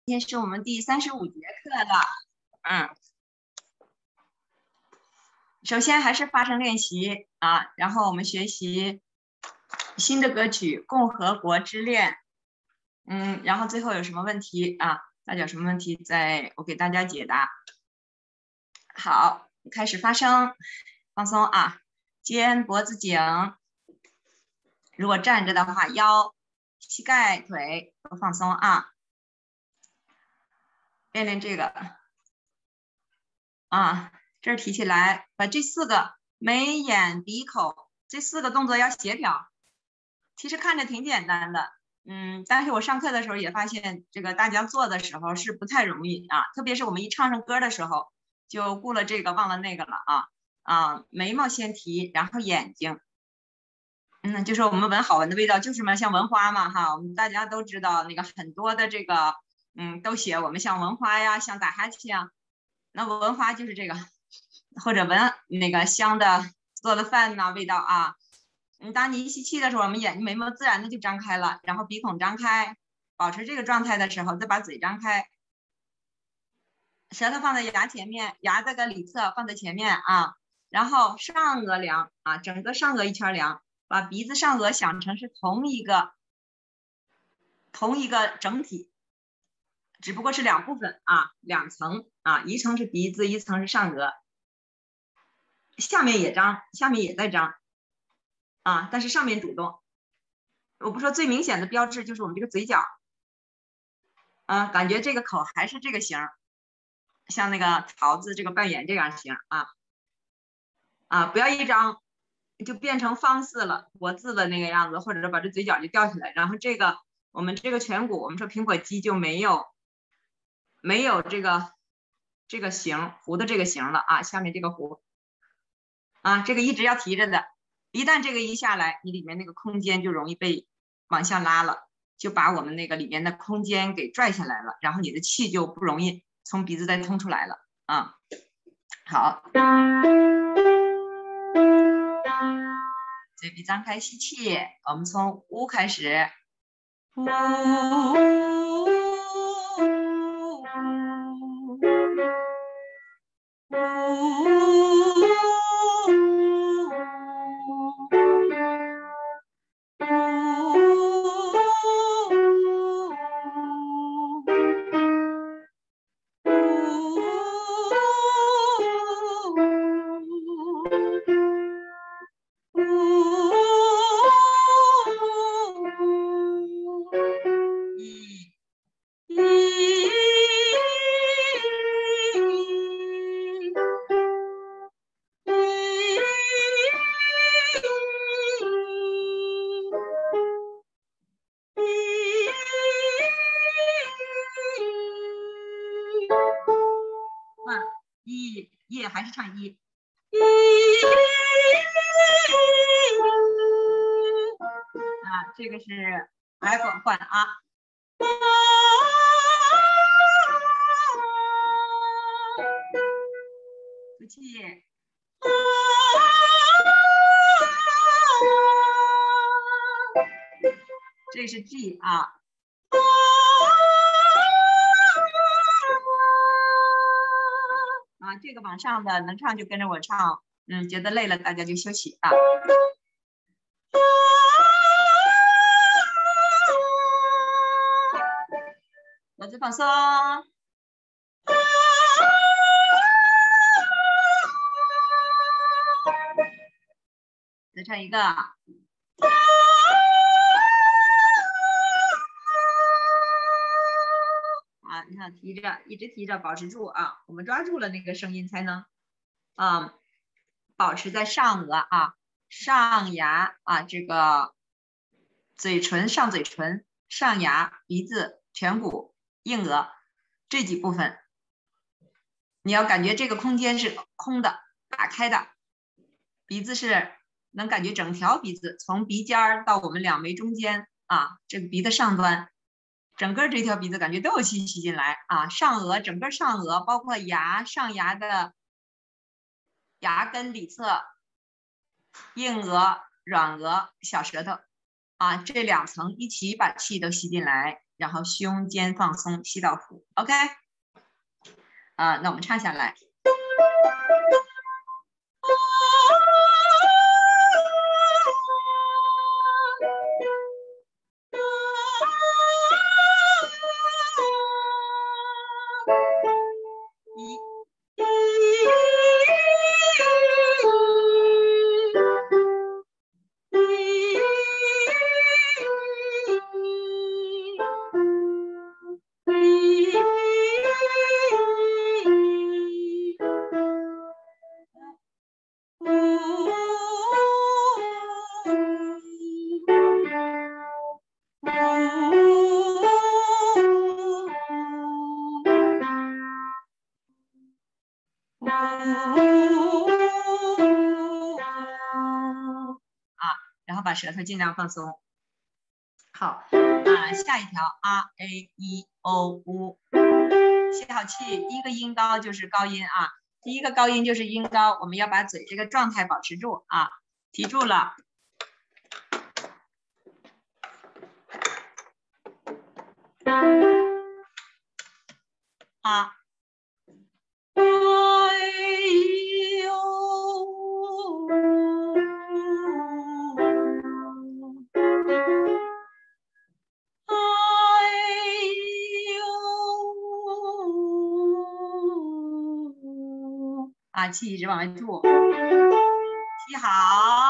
今天是我们第35节课了，首先还是发声练习啊，然后我们学习新的歌曲《共和国之恋》，然后最后有什么问题啊？大家有什么问题，我给大家解答。好，开始发声，放松啊，肩脖子紧，如果站着的话，腰、膝盖、腿都放松啊。练练这个啊，这儿提起来，把这4个眉眼鼻口这4个动作要协调。其实看着挺简单的，但是我上课的时候也发现，这个大家做的时候是不太容易啊，特别是我们一唱上歌的时候，就顾了这个忘了那个了啊，眉毛先提，然后眼睛，就是我们闻好闻的味道，就是什么像闻花嘛哈，我们大家都知道那个很多的这个，都写我们像闻花呀，像打哈欠啊，那闻花就是这个，或者闻那个香的做的饭呐味道啊。当你一吸气的时候，我们眼睛眉毛自然的就张开了，然后鼻孔张开，保持这个状态的时候，再把嘴张开，舌头放在牙前面，牙这个里侧放在前面啊，然后上颚量啊，整个上颚一圈量，把鼻子上颚想成是同一个整体，只不过是2部分啊，2层啊，一层是鼻子，一层是上颚，下面也张，下面也在张。但是上面主动，我不说最明显的标志就是我们这个嘴角，感觉这个口还是这个形，像那个桃子这个半圆这样形不要一张就变成方四了，国字的那个样子，或者把这嘴角就掉下来，然后这个我们这个颧骨，我们说苹果肌就没有这个形弧的这个形了啊，下面这个弧这个一直要提着的。一旦这个一下来，你里面那个空间就容易被往下拉了，就把我们那个里面的空间给拽下来了，然后你的气就不容易从鼻子再通出来了啊。好，嘴皮张开吸气，我们从呜开始，呜。还是唱一，这个是 F 换啊，吐气，这是 G 啊。这个往上的能唱就跟着我唱，觉得累了大家就休息啊。脖子放松，再唱一个。你看提着，一直提着，保持住啊！我们抓住了那个声音才能，保持在上颚上牙这个嘴唇、上嘴唇、上牙、鼻子、颧骨、硬额这几部分，你要感觉这个空间是空的、打开的，鼻子是能感觉整条鼻子从鼻尖到我们2眉中间这个鼻的上端。整个这条鼻子感觉都有气吸进来上颚整个上颚包括上牙的牙根里侧、硬额、软腭、小舌头这2层一起把气都吸进来， 然后胸肩放松，吸到腹。OK， 那我们唱下来。然后把舌头尽量放松。好，下一条 R A E O U， 吸好气，第一个音高就是高音啊，第一个高音就是音高，我们要把嘴这个状态保持住啊，提住了。啊。气一直往外吐，吸好。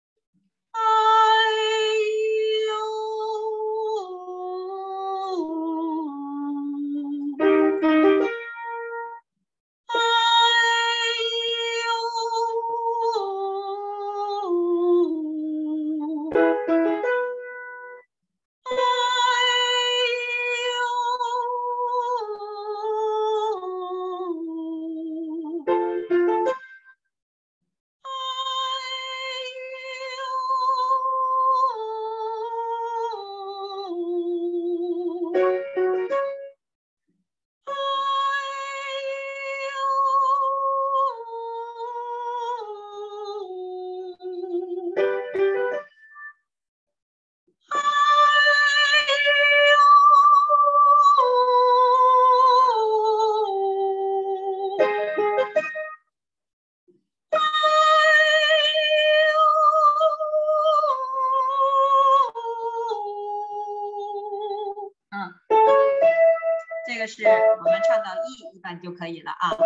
这个是我们唱到 E 一般就可以了啊。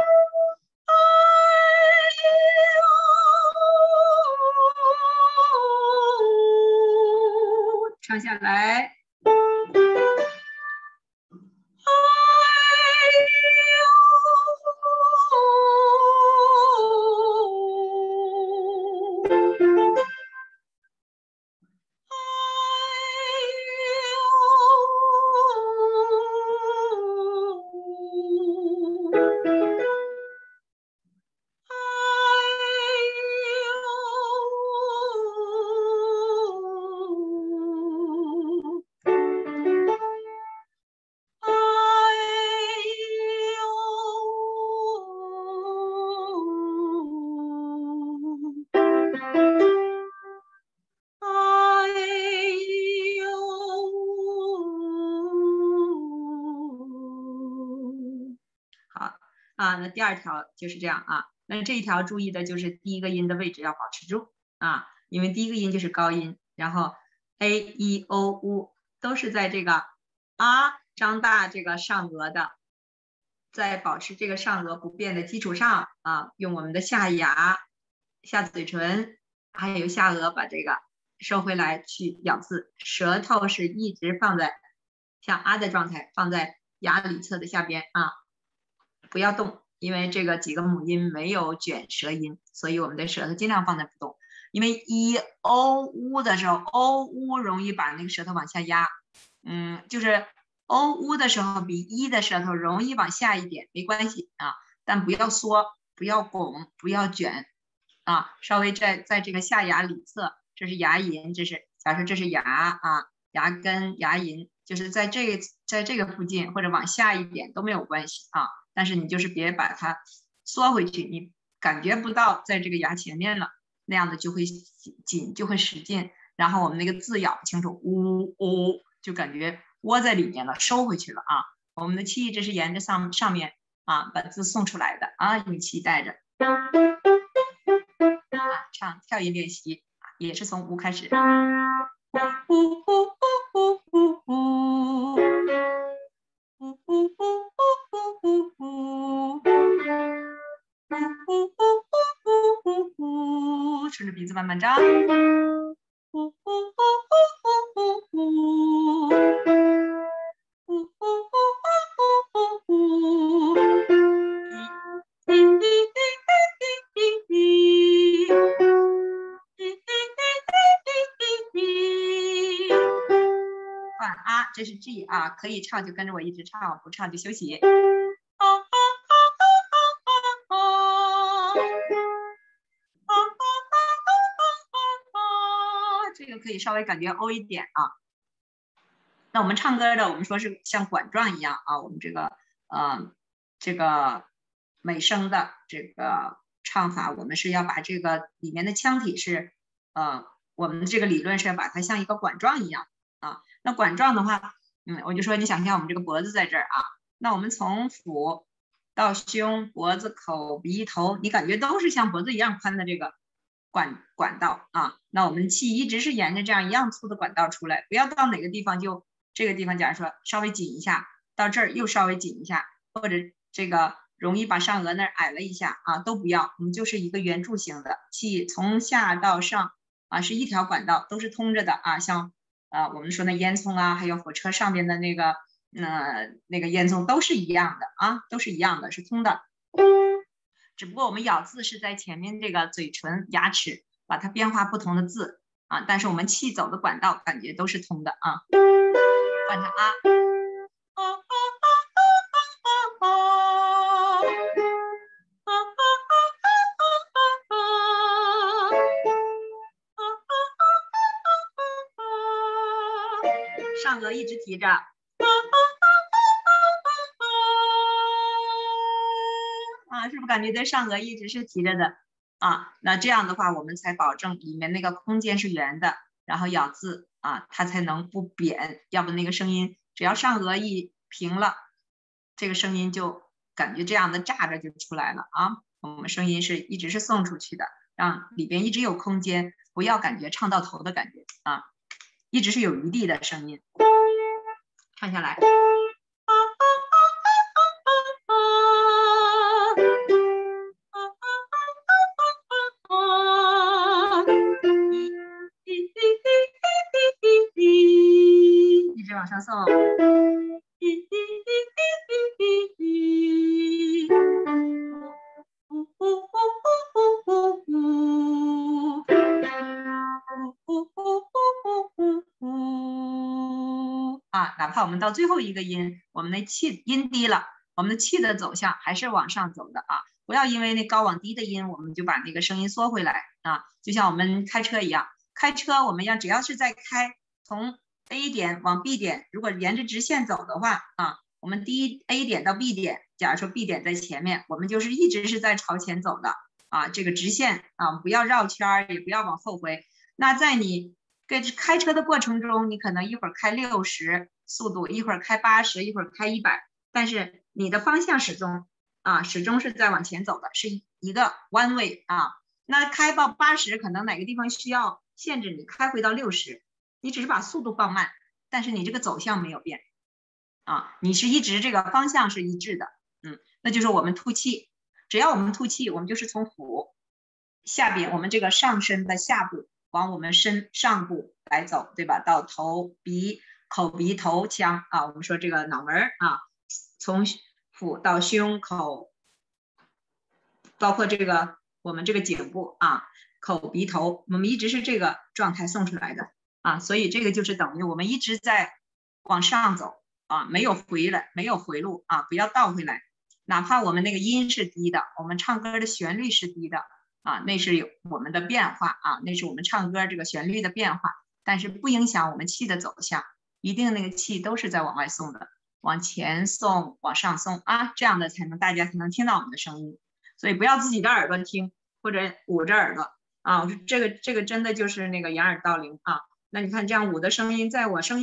唱下来。那第二条就是这样啊。那这一条注意的就是第一个音的位置要保持住啊，因为第一个音就是高音，然后 A E O U 都是在这个张大这个上颚的，在保持这个上颚不变的基础上啊，用我们的下牙、下嘴唇还有下颚把这个收回来去咬字，舌头是一直放在像的状态，放在牙里侧的下边啊，不要动，因为这个几个母音没有卷舌音，所以我们的舌头尽量放在不动。因为E O U 的时候 ，O U 容易把那个舌头往下压，就是 O U 的时候比E的舌头容易往下一点，没关系啊，但不要缩，不要拱，不要卷啊，稍微在这个下牙里侧，这是牙龈，这是假设这是牙啊，牙根、牙龈，就是在这个附近或者往下一点都没有关系啊。但是你就是别把它缩回去，你感觉不到在这个牙前面了，那样的就会紧，就会使劲，然后我们那个字咬不清楚，呜呜，就感觉窝在里面了，收回去了啊。我们的气一直是沿着上面啊把字送出来的啊，用气带着啊唱跳音练习，也是从无开始。顺着鼻子慢慢张。这是 G 啊，可以唱就跟着我一直唱，不唱就休息。这个可以稍微感觉 O 一点啊。那我们唱歌的，我们说是像管状一样啊，我们这个美声的这个唱法，我们是要把这个里面的腔体是我们这个理论是要把它像一个管状一样啊。那管状的话，我就说你想象我们这个脖子在这儿啊，那我们从腹到胸、脖子、口、鼻、头，你感觉都是像脖子一样宽的这个管道啊。那我们气一直是沿着这样一样粗的管道出来，不要到哪个地方就这个地方，假如说稍微紧一下，到这儿又稍微紧一下，或者这个容易把上颚那儿矮了一下啊，都不要，我们就是一个圆柱形的气从下到上啊，是一条管道，都是通着的啊，像我们说那烟囱啊，还有火车上面的那个烟囱都是一样的啊，都是一样的，是通的。只不过我们咬字是在前面这个嘴唇、牙齿把它变化不同的字啊，但是我们气走的管道感觉都是通的啊。换成啊。上颚一直提着，是不是感觉这上颚一直是提着的啊？那这样的话，我们才保证里面那个空间是圆的，然后咬字啊，它才能不扁，要不那个声音只要上颚一平了，这个声音就感觉这样的炸着就出来了啊。我们声音是一直是送出去的，让里边一直有空间，不要感觉唱到头的感觉啊，一直是有余地的声音。唱下来。一直往上送。哪怕我们到最后一个音，我们的气音低了，我们的气的走向还是往上走的啊！不要因为那高往低的音，我们就把那个声音缩回来啊！就像我们开车一样，开车我们只要是在开，从 A 点往 B 点，如果沿着直线走的话啊，我们第 A 点到 B 点，假如说 B 点在前面，我们就是一直是在朝前走的啊，这个直线啊，不要绕圈，也不要往后回。那在你开车的过程中，你可能一会儿开60速度，一会儿开80，一会儿开100，但是你的方向始终是在往前走的，是一个弯位啊。那开到80，可能哪个地方需要限制你开回到60，你只是把速度放慢，但是你这个走向没有变啊，你是一直这个方向是一致的，那就是我们吐气，只要我们吐气，我们就是从腹下边，我们这个上身的下部往我们身上部来走，对吧？到头鼻口鼻头腔啊，我们说这个脑门啊，从腹到胸口，包括这个我们这个颈部啊，口鼻头，我们一直是这个状态送出来的啊，所以这个就是等于我们一直在往上走啊，没有回来，没有回路啊，不要倒回来，哪怕我们那个音是低的，我们唱歌的旋律是低的啊，那是有我们的变化啊，那是我们唱歌这个旋律的变化，但是不影响我们气的走向，一定那个气都是在往外送的，往前送，往上送啊，这样的大家才能听到我们的声音。所以不要自己的耳朵听，或者捂着耳朵啊，这个真的就是那个掩耳盗铃啊。那你看这样捂的声音，在我声音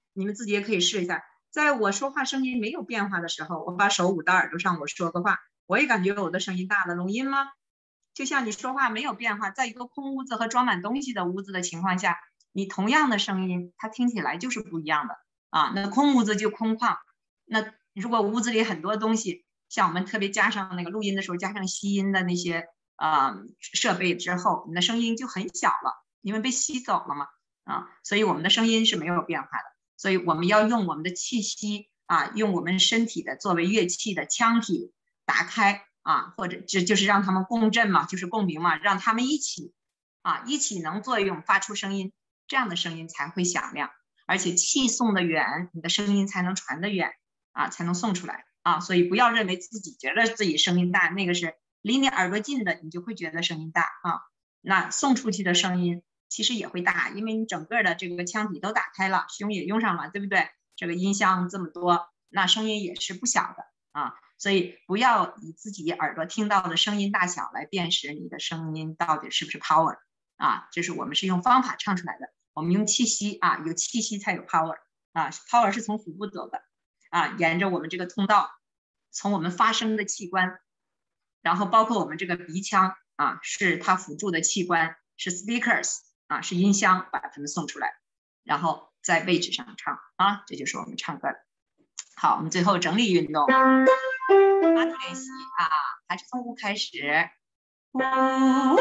你们自己也可以试一下。在我说话声音没有变化的时候，我把手捂到耳朵上，我说个话，我也感觉我的声音大了，聋音吗？就像你说话没有变化，在一个空屋子和装满东西的屋子的情况下，你同样的声音，它听起来就是不一样的啊。那空屋子就空旷，那如果屋子里很多东西，像我们特别加上那个录音的时候加上吸音的那些设备之后，你的声音就很小了，因为被吸走了嘛啊，所以我们的声音是没有变化的。所以我们要用我们的气息啊，用我们身体的作为乐器的腔体打开啊，或者就是让他们共振嘛，就是共鸣嘛，让他们一起能作用发出声音，这样的声音才会响亮，而且气送得远，你的声音才能传得远啊，才能送出来啊。所以不要认为自己觉得自己声音大，那个是离你耳朵近的，你就会觉得声音大啊。那送出去的声音其实也会大，因为你整个的这个腔体都打开了，胸也用上了，对不对？这个音箱这么多，那声音也是不小的啊。所以不要以自己耳朵听到的声音大小来辨识你的声音到底是不是 power 啊。就是我们是用方法唱出来的，我们用气息啊，有气息才有 power 啊。power 是从腹部走的啊，沿着我们这个通道，从我们发声的器官，然后包括我们这个鼻腔啊，是它辅助的器官，是 speakers 啊，是音箱把它们送出来，然后在位置上唱啊，这就是我们唱歌的。好，我们最后整理运动，发度练习啊，还是从呜开始，啊，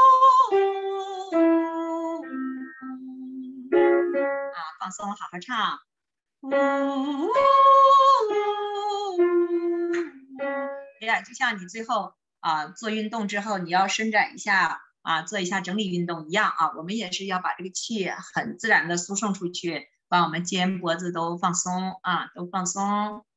放松，好好唱，对，就像你最后做运动之后，你要伸展一下啊，做一下整理运动一样啊，我们也是要把这个气很自然的输送出去，把我们肩脖子都放松啊，都放松。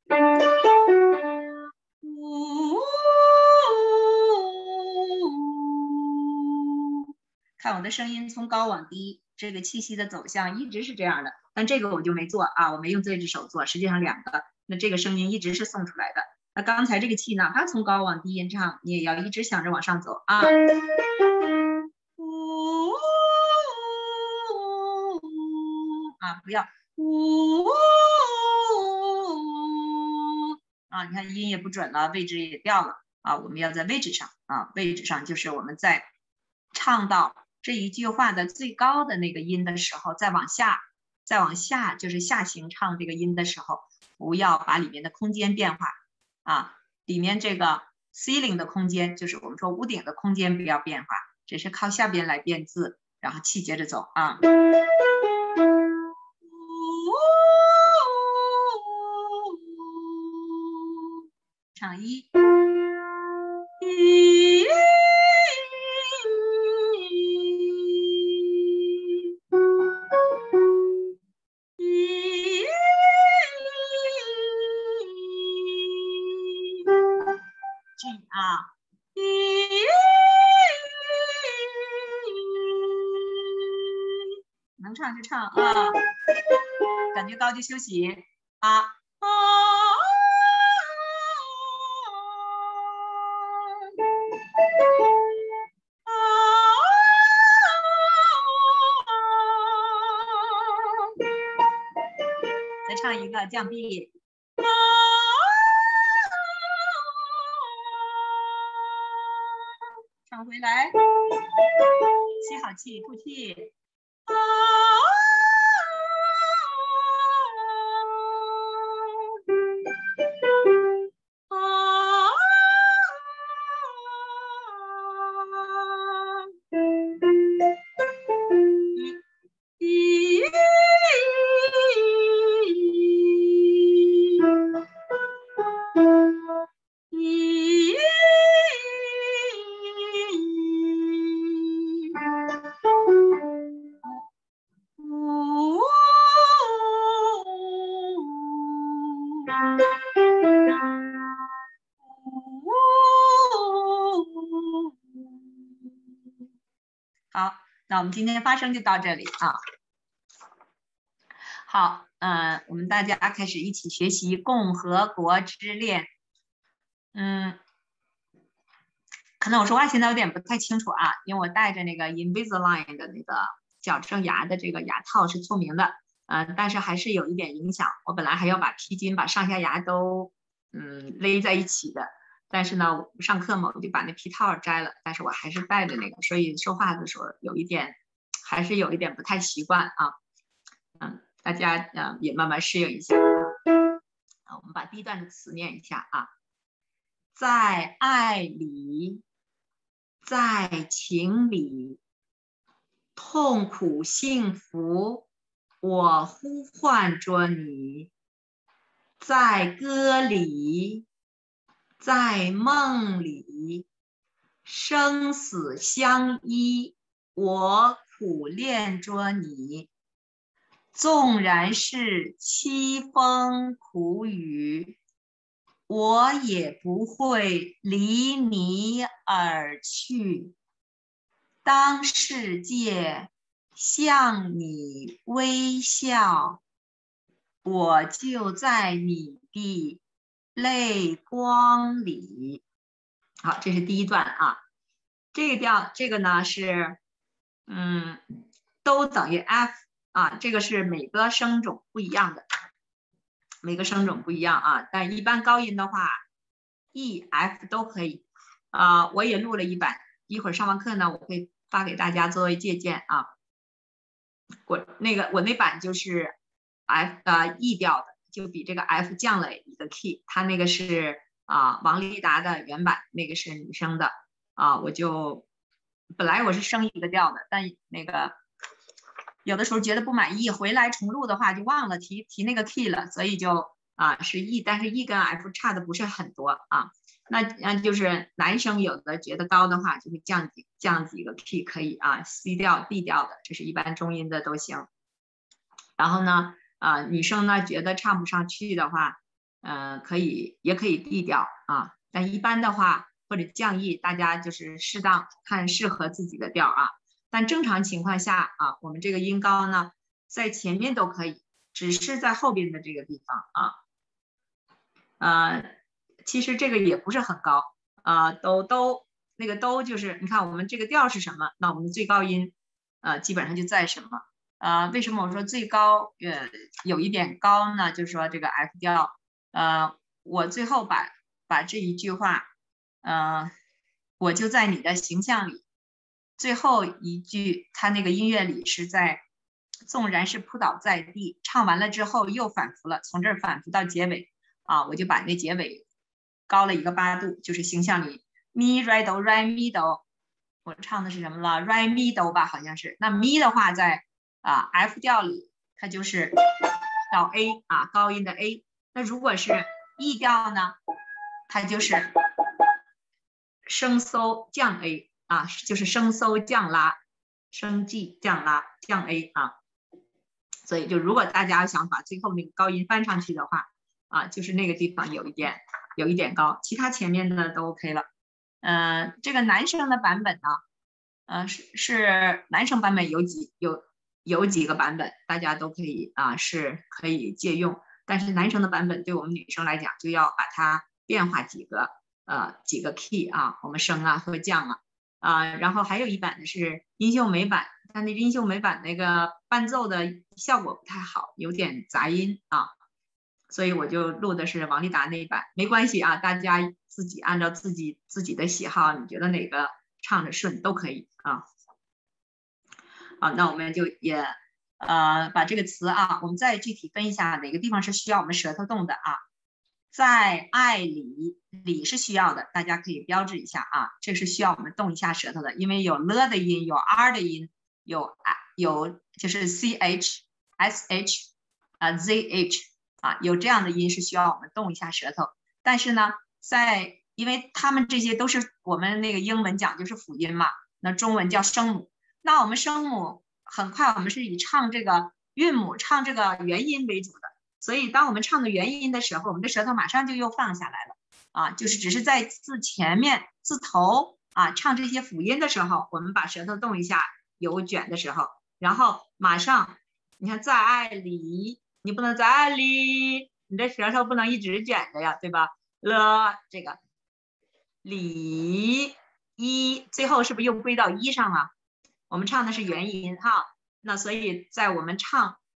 看我的声音从高往低，这个气息的走向一直是这样的，但这个我就没做啊，我没用这只手做，实际上两个，那这个声音一直是送出来的。那刚才这个气哪怕从高往低音唱，你也要一直想着往上走啊。不要你看音也不准了，位置也掉了啊，我们要在位置上啊，位置上就是我们在唱到这一句话的最高的那个音的时候，再往下就是下行唱这个音的时候，不要把里面的空间变化啊，里面这个 ceiling 的空间，就是我们说屋顶的空间不要变化，只是靠下边来变字，然后气接着走啊。唱一。能唱就唱啊，感觉高就休息啊。再唱一个降 B。唱回来，吸好气，吐气。好，那我们今天发声就到这里啊。好，我们大家开始一起学习共和国之恋。可能我说话现在有点不太清楚啊，因为我戴着那个 Invisalign 的那个矫正牙的这个牙套是透明的但是还是有一点影响。我本来还要把皮筋把上下牙都勒在一起的，但是呢，上课嘛，我就把那皮套摘了，但是我还是戴着那个，所以说话的时候还是有一点不太习惯啊。大家也慢慢适应一下。我们把第一段的词念一下啊，在爱里，在情里，痛苦幸福，我呼唤着你，在歌里，在梦里，生死相依，我苦恋着你。纵然是凄风苦雨，我也不会离你而去。当世界向你微笑，我就在你的泪光里。好，这是第一段啊。这个呢是都等于 F 啊，这个是每个声种不一样的，每个声种不一样啊。但一般高音的话 ，E、F 都可以啊。我也录了一版，一会儿上完课呢，我会发给大家作为借鉴啊。我那版就是 E 调的，就比这个 F 降了一个 key。它那个是王丽达的原版，那个是女生的啊。本来我是升一个调的，但那个有的时候觉得不满意，回来重录的话就忘了提那个 key 了，所以就是E，但是 E 跟 F 差的不是很多啊。那就是男生有的觉得高的话，就会降几个 key 可以啊 ，C 调、D 调的，这是一般中音的都行。然后呢，女生呢觉得唱不上去的话，也可以 D 调啊。但一般的话或者降 E，大家就是适当看适合自己的调啊。但正常情况下啊，我们这个音高呢，在前面都可以，只是在后边的这个地方啊。其实这个也不是很高啊，那个都就是你看我们这个调是什么，那我们的最高音基本上就在什么为什么我说最高有一点高呢？就是说这个 F 调我最后把这一句话我就在你的形象里，最后一句它那个音乐里是在纵然是扑倒在地，唱完了之后又反复了，从这儿反复到结尾啊，我就把那结尾高了一个8度，就是形象里 mi re do re mi do， 我唱的是什么了 re mi do 吧，好像是。那 mi 的话在F 调里它就是到 A 高音的 A。那如果是 E 调呢，它就是升搜降 A 就是升搜降拉，升 G 降拉降 A 啊。所以就如果大家想把最后那个高音翻上去的话就是那个地方有一点高，其他前面的都 OK 了。这个男生的版本呢，是男生版本有几个版本，大家都可以是可以借用，但是男生的版本对我们女生来讲就要把它变化几个 key 我们升和降然后还有一版的是音秀美版，但那音秀美版那个伴奏的效果不太好，有点杂音所以我就录的是王丽达那一版，没关系大家自己按照自己的喜好，你觉得哪个唱着顺都可以好，那我们就也把这个词我们再具体分一下哪个地方是需要我们舌头动的在爱里，里是需要的，大家可以标志一下这是需要我们动一下舌头的，因为有了的音，有 R 的音，有就是 CH、SH、ZH有这样的音是需要我们动一下舌头。但是呢，因为他们这些都是我们那个英文讲就是辅音嘛，那中文叫声母。那我们声母很快我们是以唱这个韵母、唱这个元音为主的。所以当我们唱的元音的时候，我们的舌头马上就又放下来了就是只是在字前面、字头唱这些辅音的时候，我们把舌头动一下，有卷的时候，然后马上你看在爱里，你不能在爱里，你的舌头不能一直卷着呀，对吧？这个里一最后是不是又归到一上了？我们唱的是元音那所以在我们唱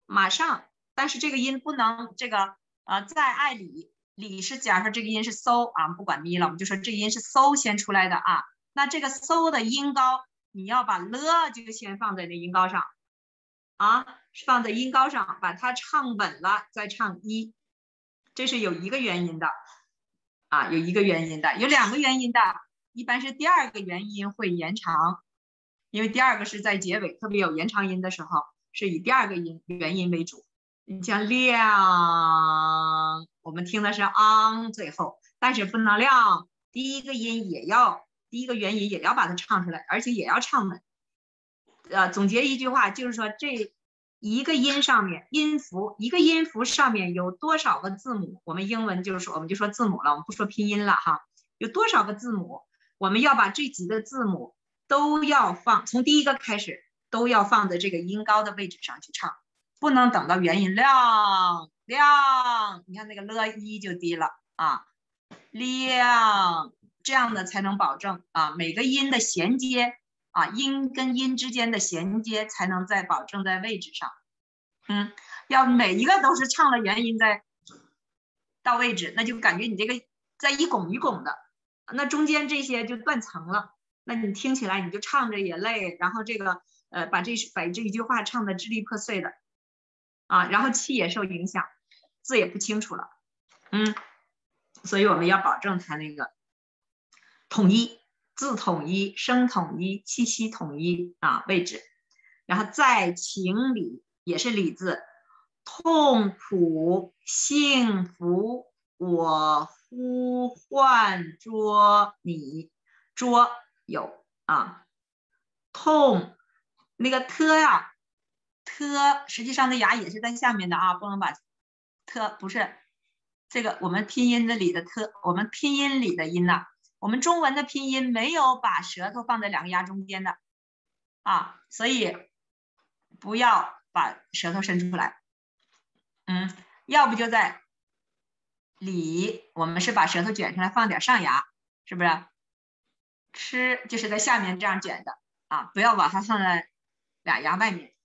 马上，但是这个音不能这个在爱里，里是假设这个音是嗖啊，不管咪了，我们就说这个音是嗖先出来的啊。那这个嗖的音高，你要把了就先放在那音高上啊，放在音高上，把它唱稳了再唱一，这是有一个原因的啊，有一个原因的，有两个原因的，一般是第二个元音会延长，因为第二个是在结尾特别有延长音的时候，是以第二个元音为主。你像亮，我们听的是昂最后，但是不能亮，第一个音也要，第一个元音也要把它唱出来，而且也要唱稳。总结一句话就是说，这一个音上面音符，一个音符上面有多少个字母？我们英文就是说，我们就说字母了，我们不说拼音了哈。有多少个字母？我们要把这几个字母都要放，从第一个开始都要放在这个音高的位置上去唱，不能等到元音亮亮，你看那个了一就低了啊，亮，这样的才能保证啊每个音的衔接啊，音跟音之间的衔接才能在保证在位置上。要每一个都是唱了元音在到位置，那就感觉你这个在一拱一拱的，那中间这些就断层了，那你听起来你就唱着也累，然后这个把这一句话唱的支离破碎的啊，然后气也受影响，字也不清楚了。所以我们要保证它那个统一，字统一，声统一，气息统一啊，位置。然后在情里也是里字，痛苦幸福我呼唤捉你，捉有啊，痛那个特呀，特实际上的牙也是在下面的啊，不能把特不是这个我们拼音的里的特，我们拼音里的音呐、我们中文的拼音没有把舌头放在两个牙中间的啊，所以不要把舌头伸出来。要不就在里，我们是把舌头卷出来放点上牙，是不是？吃就是在下面这样卷的啊，不要把它放在俩牙外面。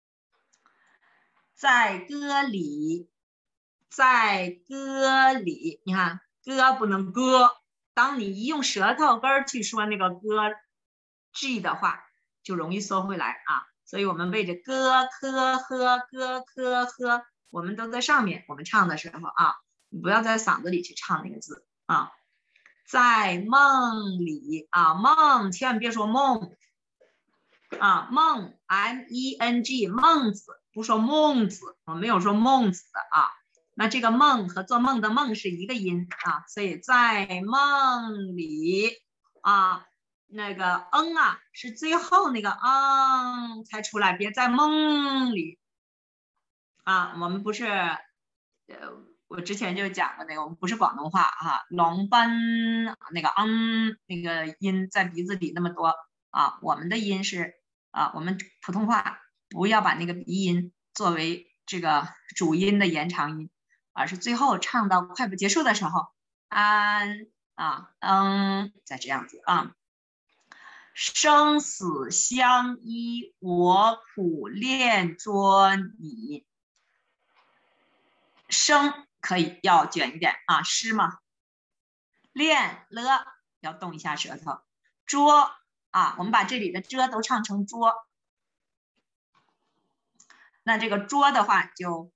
在歌里，在歌里，你看歌不能歌，当你一用舌头根去说那个歌 G 的话，就容易缩回来啊。所以我们背着歌科呵歌科呵，我们都在上面，我们唱的时候啊，你不要在嗓子里去唱那个字啊。在梦里啊，梦千万别说梦啊，梦 MENG 孟子，不说孟子，我没有说孟子的啊。那这个梦和做梦的梦是一个音啊，所以在梦里啊，那个啊是最后那个才出来，别在梦里啊。我们不是我之前就讲过那个，我们不是广东话啊，龙奔那个那个音在鼻子里那么多啊，我们的音是啊，我们普通话不要把那个鼻音作为这个主音的延长音，而是最后唱到快步结束的时候，再这样子啊。生死相依，我苦恋捉你。生可以要卷一点啊，诗嘛。练了要动一下舌头。捉啊，我们把这里的遮都唱成捉。那这个捉的话就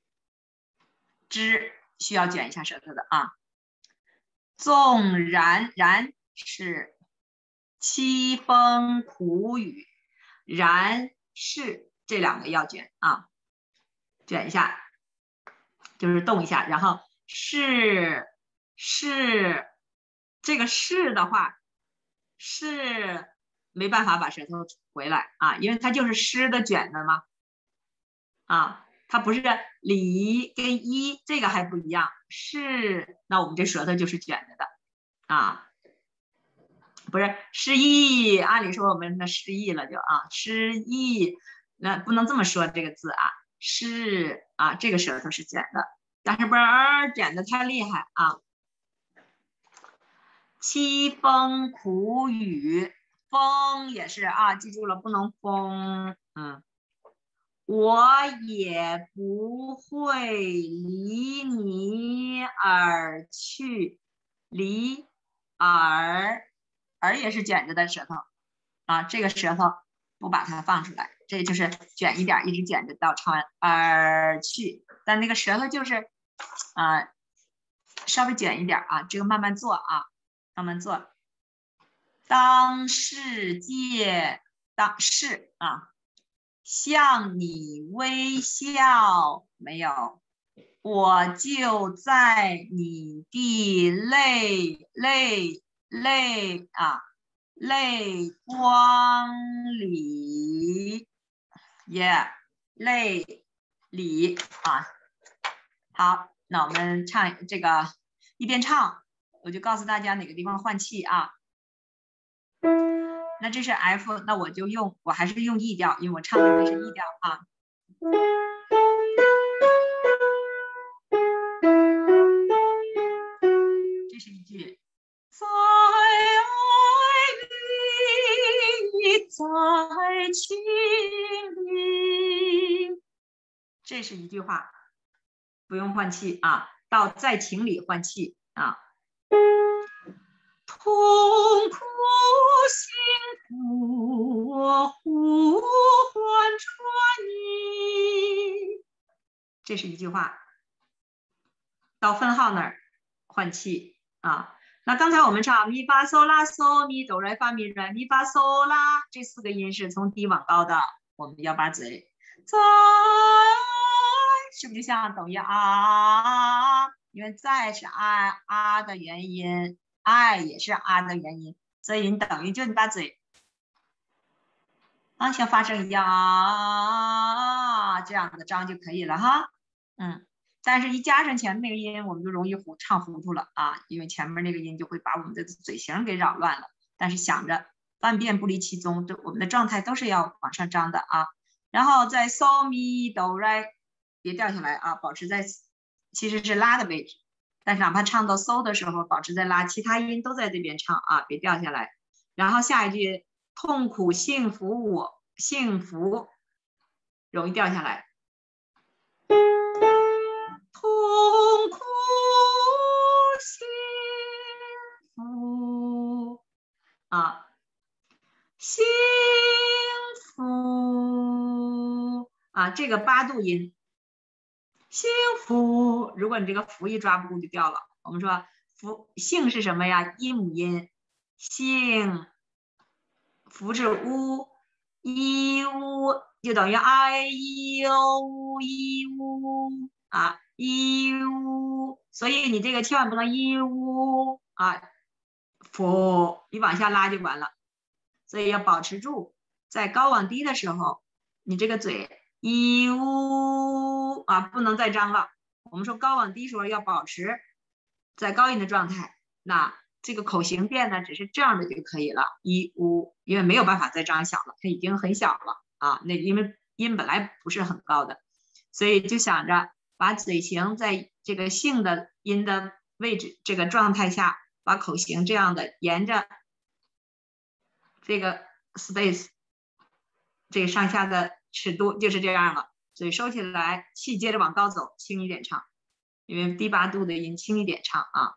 知需要卷一下舌头的啊。纵然然是凄风苦雨，然是这两个要卷啊，卷一下，就是动一下，然后是这个是的话是没办法把舌头回来啊，因为它就是湿的卷的嘛啊，它不是里跟一这个还不一样，是那我们这舌头就是卷着的啊。不是失忆，按理说我们那失忆了就啊，失忆，那不能这么说这个字啊，是啊，这个舌头是卷的，但是不是卷的太厉害啊。凄风苦雨，风也是啊，记住了不能风， 我也不会离你而去，离耳也是卷着的舌头啊，这个舌头不把它放出来，这就是卷一点，一直卷着到唱完而去，但那个舌头就是稍微卷一点啊，这个慢慢做啊，慢慢做。当世界，当世啊。向你微笑，没有，我就在你的泪光里，泪里啊。好，那我们唱这个，一边唱，我就告诉大家哪个地方换气啊。那这是 F， 那我还是用 E 调，因为我唱的是 E 调啊。这是一句，在爱里，在情里，这是一句话，不用换气啊。到在情里换气啊。痛苦幸福，我呼唤着你，这是一句话。到分号那儿换气啊。那刚才我们唱咪发嗦拉嗦咪哆来发咪来咪发嗦拉，这4个音是从低往高的，我们要把嘴在，是不是就像等于啊？因为在是啊的元音，爱也是啊的元音，所以你等于就你把嘴啊像发声一样啊这样的张就可以了哈。但是一加上前面那个音，我们就容易唱糊涂了啊，因为前面那个音就会把我们的嘴型给扰乱了。但是想着万变不离其宗，我们的状态都是要往上张的啊。然后在嗦咪哆来，别掉下来啊，保持在其实是拉的位置，但是哪怕唱到嗦的时候，保持在拉，其他音都在这边唱啊，别掉下来。然后下一句痛苦幸福我幸福容易掉下来。痛苦幸福啊，幸福啊，这个8度音，幸福。如果你这个福一抓不住就掉了。我们说福幸是什么呀？一母音，幸福是乌，一乌就等于 I U 一乌啊。一乌，所以你这个千万不能一乌啊，福你往下拉就完了，所以要保持住，在高往低的时候，你这个嘴一乌啊不能再张了。我们说高往低时候要保持在高音的状态，那这个口型变呢，只是这样的就可以了，一乌，因为没有办法再张小了，它已经很小了啊，那因为音本来不是很高的，所以就想着把嘴型在这个性的音的位置这个状态下，把口型这样的沿着这个 space 这个上下的尺度就是这样了，嘴收起来，气接着往高走，轻一点唱，因为低8度的音轻一点唱啊。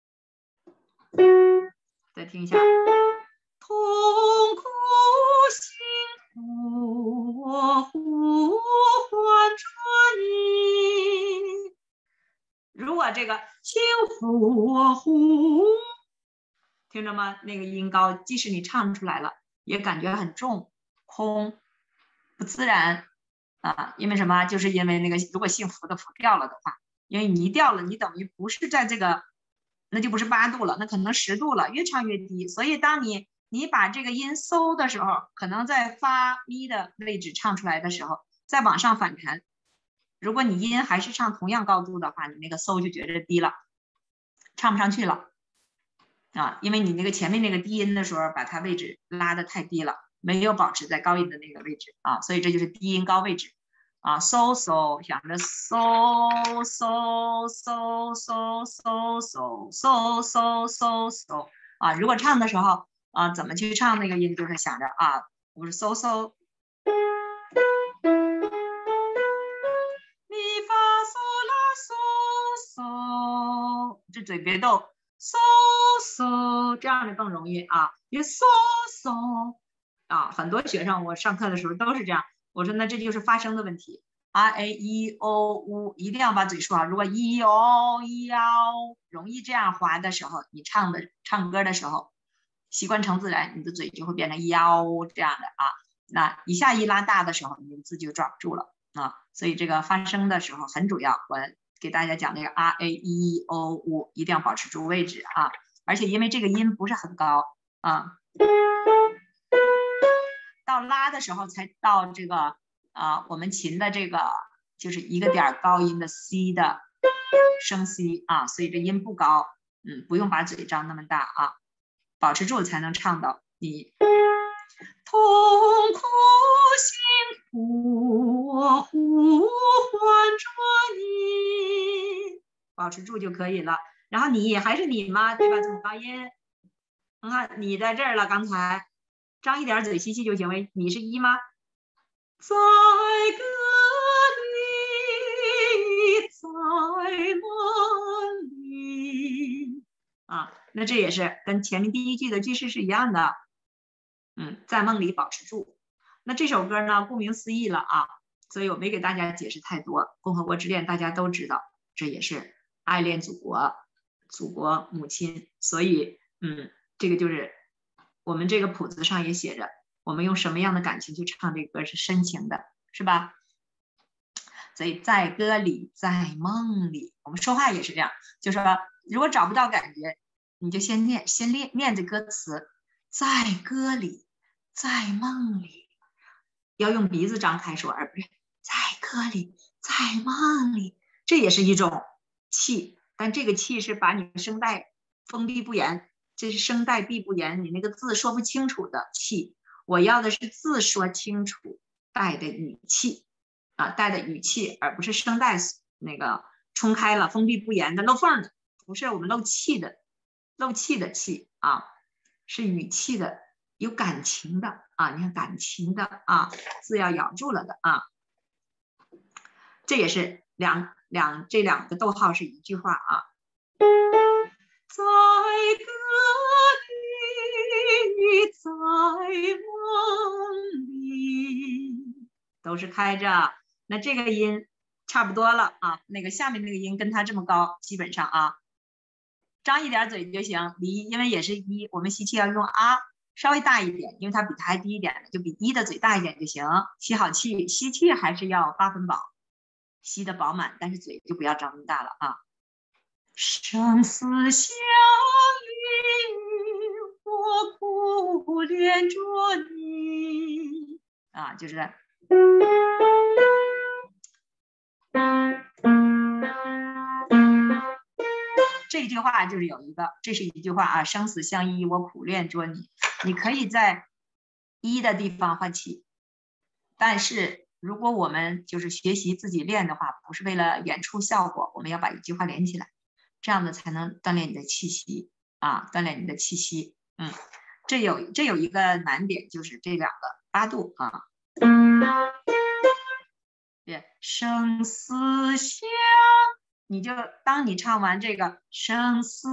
再听一下，痛苦幸福我呼唤着你。如果这个幸福我呼，听着吗？那个音高，即使你唱出来了，也感觉很重，空，不自然啊。因为什么？就是因为那个如果幸福的福掉了的话，因为你一掉了，你等于不是在这个。那就不是8度了，那可能10度了，越唱越低。所以当你把这个音搜的时候，可能在发咪的位置唱出来的时候，再往上反弹。如果你音还是唱同样高度的话，你那个搜就觉得低了，唱不上去了啊，因为你那个前面那个低音的时候，把它位置拉得太低了，没有保持在高音的那个位置啊，所以这就是低音高位置。啊，搜搜，想着搜搜搜搜搜搜搜搜搜搜啊！如果唱的时候啊，怎么去唱那个音，就是想着啊，我是搜搜， 这嘴别动，so so 这样的更容易啊，因为 so so 啊，很多学生我上课的时候都是这样，我说那这就是发声的问题。r a e o u 一定要把嘴说好，如果 e o e o 容易这样滑的时候，你唱歌的时候习惯成自然，你的嘴就会变成 e o 这样的啊。那一下一拉大的时候，你的字就抓不住了啊。所以这个发声的时候很主要，我给大家讲这个 r a e o u 一定要保持住位置啊，而且因为这个音不是很高啊，到拉的时候才到这个我们琴的这个就是一个点高音的 C 的升 C 啊，所以这音不高，不用把嘴张那么大啊，保持住才能唱到你痛苦辛苦我呼唤着你，保持住就可以了。然后你还是你吗？对吧？这么高音，你看你在这儿了，刚才张一点嘴吸气就行为，你是一吗？在歌里，在梦里啊，那这也是跟前面第一句的句式是一样的。在梦里保持住。那这首歌呢，顾名思义了啊，所以我没给大家解释太多。共和国之恋大家都知道，这也是爱恋祖国、祖国母亲。所以，这个就是我们这个谱子上也写着，我们用什么样的感情去唱这个歌是深情的，是吧？所以在歌里，在梦里，我们说话也是这样，就说如果找不到感觉，你就先念这歌词，在歌里，在梦里，要用鼻子张开说，而不是在歌里，在梦里，这也是一种气，但这个气是把你声带封闭不严，这是声带闭不严，你那个字说不清楚的气。我要的是字说清楚，带的语气啊，带的语气，而不是声带那个冲开了、封闭不严的、漏缝的，不是我们漏气的气啊，是语气的。有感情的啊，你看感情的啊，字要咬住了的啊，这也是这两个逗号是一句话啊。在歌里，在梦里，都是开着。那这个音差不多了啊，那个下面那个音跟它这么高，基本上啊，张一点嘴就行。离，因为也是一，我们吸气要用啊。稍微大一点，因为它比它还低一点的，就比一的嘴大一点就行。吸好气，吸气还是要8分饱，吸的饱满，但是嘴就不要张那么大了啊。生死相依，我苦恋着你啊，就是这句话就是有一个，这是一句话啊，生死相依，我苦恋着你。你可以在一的地方换气，但是如果我们就是学习自己练的话，不是为了演出效果，我们要把一句话连起来，这样的才能锻炼你的气息啊，锻炼你的气息。这有一个难点，就是这两个8度啊。生死相，你就当你唱完这个生死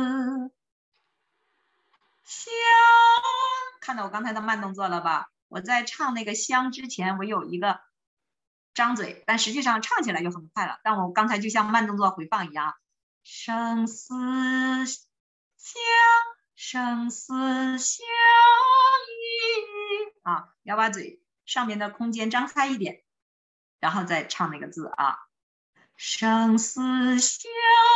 相，看到我刚才的慢动作了吧？我在唱那个香之前，我有一个张嘴，但实际上唱起来就很快了。但我刚才就像慢动作回放一样，生死相，生死相依啊，要把嘴上面的空间张开一点，然后再唱那个字啊，生死相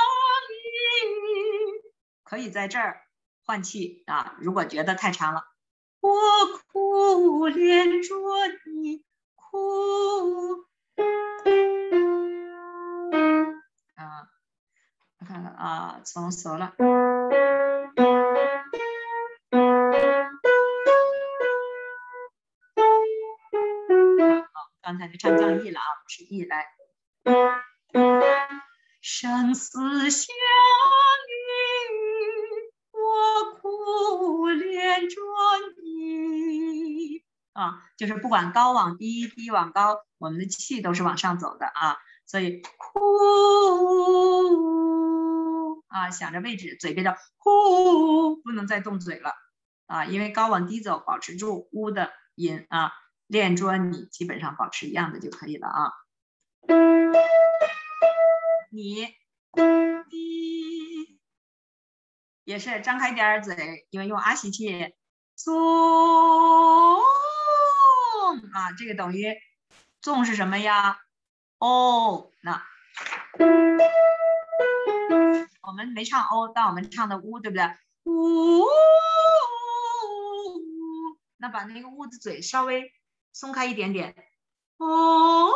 依，可以在这儿换气啊，如果觉得太长了，我苦恋着你，苦我看看啊，从熟了。刚才就唱降 E 了啊，不是 E 来。生死相依，我苦恋着你啊，就是不管高往低，低往高，我们的气都是往上走的啊，所以苦啊，想着位置，嘴闭着，呼，不能再动嘴了啊，因为高往低走，保持住呜的音啊。练桌你基本上保持一样的就可以了啊。你也是张开点嘴，因为用阿吸气，松啊，这个等于重是什么呀？哦，那我们没唱哦，但我们唱的呜，对不对？呜，那把那个呜的嘴稍微松开一点点。哦，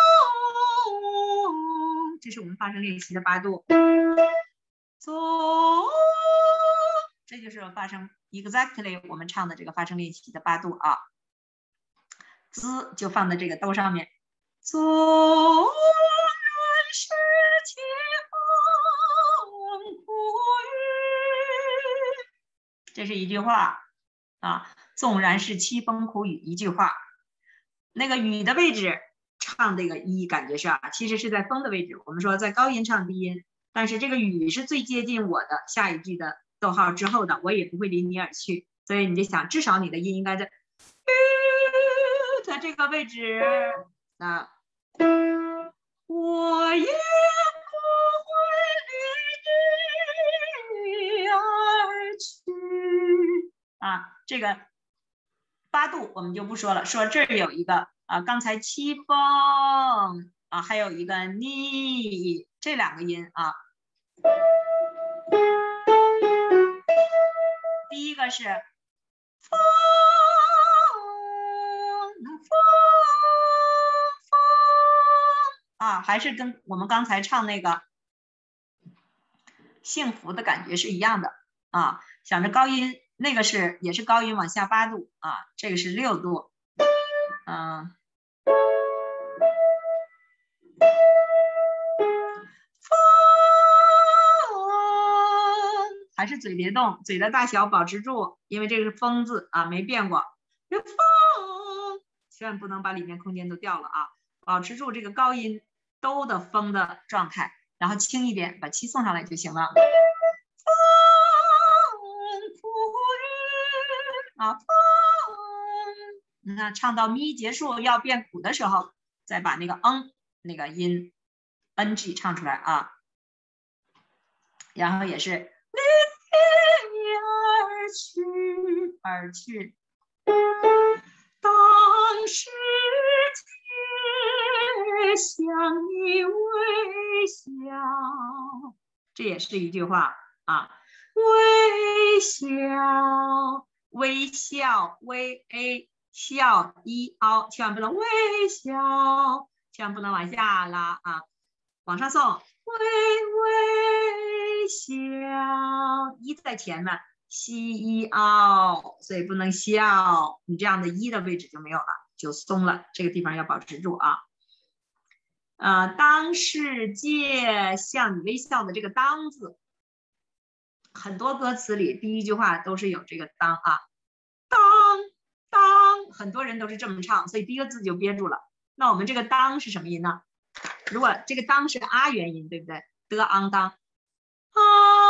这是我们发声练习的8度。走，这就是发声 exactly 我们唱的这个发声练习的8度啊。滋就放在这个兜上面。纵然是凄风苦雨，这是一句话啊。纵然是凄风苦雨，一句话。那个雨的位置唱这个一，感觉是啊，其实是在风的位置。我们说在高音唱低音，但是这个雨是最接近我的下一句的逗号之后的，我也不会离你而去，所以你就想，至少你的音应该在这个位置啊。我也不会离你而去啊，这个8度我们就不说了，说这儿有一个啊，刚才凄风啊，还有一个你，这2个音啊。第一个是风，啊，还是跟我们刚才唱那个幸福的感觉是一样的啊。想着高音，那个也是高音往下8度啊，这个是6度，还是嘴别动，嘴的大小保持住，因为这个是风字啊，没变过。这风，千万不能把里面空间都掉了啊，保持住这个高音兜的风的状态，然后轻一点，把气送上来就行了。风苦雨啊，风，那唱到咪结束要变苦的时候，再把那个那个音 ng 唱出来啊，然后也是。而去，当世界向你微笑，这也是一句话啊。微笑，微笑，微 a 笑 e 凹，千万不能微笑，千万不能往下拉啊，往上送，微笑，一在前面。西一凹，所以不能笑，你这样的一的位置就没有了，就松了，这个地方要保持住啊。当世界向你微笑的这个当字，很多歌词里第一句话都是有这个当啊，当，很多人都是这么唱，所以第一个字就憋住了。那我们这个当是什么音呢？如果这个当是啊元音，对不对？的昂当啊。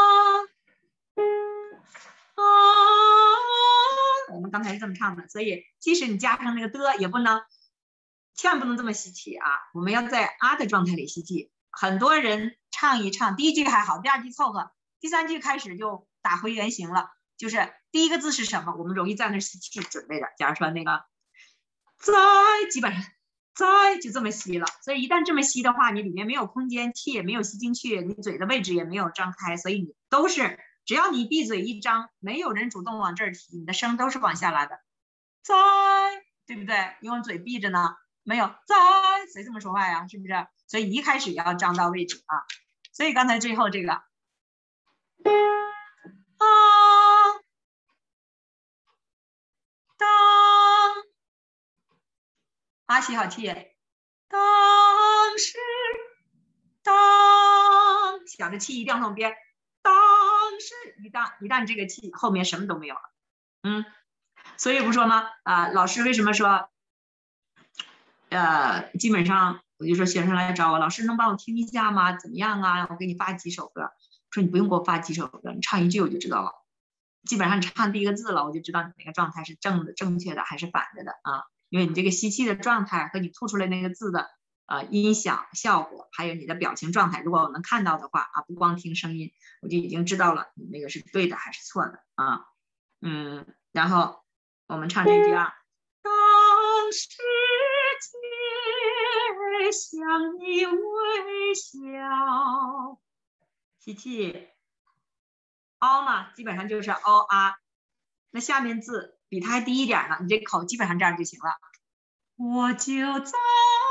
我们刚才是这么唱的，所以即使你加上那个的，也不能，千万不能这么吸气啊！我们要在啊的状态里吸气。很多人唱一唱，第一句还好，第2句凑合，第3句开始就打回原形了。就是第一个字是什么，我们容易在那吸气准备着。假如说那个在，基本上在就这么吸了，所以一旦这么吸的话，你里面没有空间，气也没有吸进去，你嘴的位置也没有张开，所以你都是。只要你闭嘴一张，没有人主动往这儿提，你的声都是往下拉的，在，对不对？因为嘴闭着呢，没有在，谁这么说话呀？是不是？所以一开始要张到位置啊。所以刚才最后这个啊，当，啊，吸好气，当时，当，想着气一定要从边。当是一旦这个气后面什么都没有了，所以不说吗？老师为什么说，基本上我就说学生来找我，老师能帮我听一下吗？怎么样啊？我给你发几首歌。 说你不用给我发几首歌，你唱一句我就知道了。基本上你唱第一个字了，我就知道你那个状态是正确的还是反着的啊。因为你这个吸气的状态和你吐出来那个字的音响效果，还有你的表情状态，如果我能看到的话啊，不光听声音，我就已经知道了你那个是对的还是错的啊。然后我们唱这句啊，当世界向你微笑，吸气，凹嘛，基本上就是凹啊。那下面字比它还低一点呢，你这口基本上这样就行了。我就在